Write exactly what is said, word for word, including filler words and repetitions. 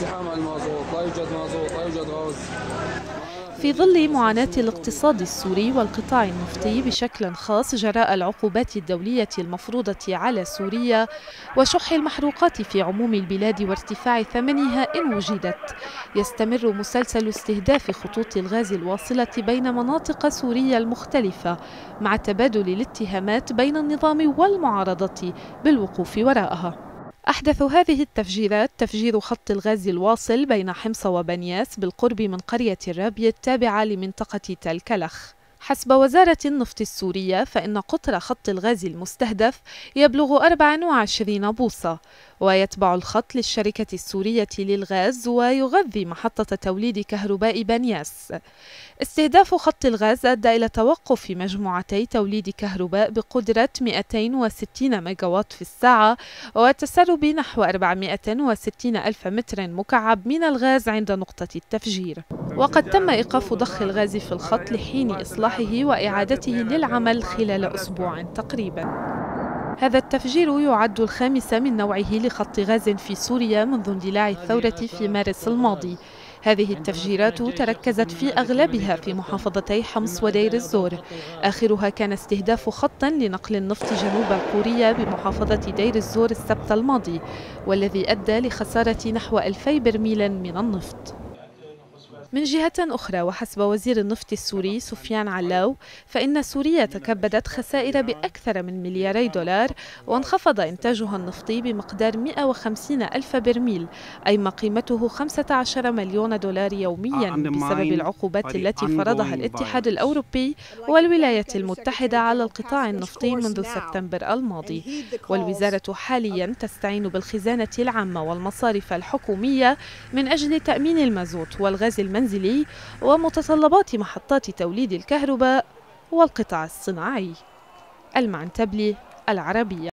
زحام على المازوت، لا يوجد مازوت، لا يوجد غاز. في ظل معاناة الاقتصاد السوري والقطاع النفطي بشكل خاص جراء العقوبات الدولية المفروضة على سوريا وشح المحروقات في عموم البلاد وارتفاع ثمنها إن وجدت، يستمر مسلسل استهداف خطوط الغاز الواصلة بين مناطق سوريا المختلفة مع تبادل الاتهامات بين النظام والمعارضة بالوقوف وراءها. أحدث هذه التفجيرات تفجير خط الغاز الواصل بين حمص وبنياس بالقرب من قرية الرابية التابعة لمنطقة تل كلخ. حسب وزارة النفط السورية فإن قطر خط الغاز المستهدف يبلغ أربعة وعشرين بوصة، ويتبع الخط للشركة السورية للغاز ويغذي محطة توليد كهرباء بنياس. استهداف خط الغاز أدى إلى توقف مجموعتي توليد كهرباء بقدرة مئتين وستين ميجاوات في الساعة وتسرب نحو أربعمئة وستين ألف متر مكعب من الغاز عند نقطة التفجير. وقد تم إيقاف ضخ الغاز في الخط لحين إصلاحه وإعادته للعمل خلال أسبوع تقريبا. هذا التفجير يعد الخامس من نوعه لخط غاز في سوريا منذ اندلاع الثورة في مارس الماضي. هذه التفجيرات تركزت في أغلبها في محافظتي حمص ودير الزور، آخرها كان استهداف خط لنقل النفط جنوب القورية بمحافظة دير الزور السبت الماضي، والذي أدى لخسارة نحو ألفي برميل من النفط. من جهة أخرى وحسب وزير النفط السوري سفيان علاو فإن سوريا تكبدت خسائر بأكثر من ملياري دولار وانخفض إنتاجها النفطي بمقدار مئة وخمسين ألف برميل، أي ما قيمته خمسة عشر مليون دولار يوميا بسبب العقوبات التي فرضها الاتحاد الأوروبي والولايات المتحدة على القطاع النفطي منذ سبتمبر الماضي. والوزارة حاليا تستعين بالخزانة العامة والمصارف الحكومية من أجل تأمين المازوت والغاز المنزلي ومتطلبات محطات توليد الكهرباء والقطاع الصناعي. المعنتبلي، العربية.